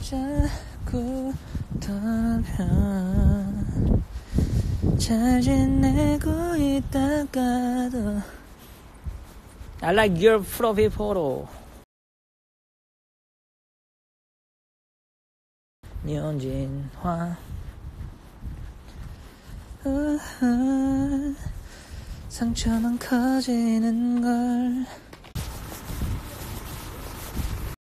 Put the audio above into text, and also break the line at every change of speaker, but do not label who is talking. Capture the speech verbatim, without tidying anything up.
자꾸 떠나면 잘 지내고 있다가도 I like your profile photo. 윤진화. 우후, 상처만 커지는 걸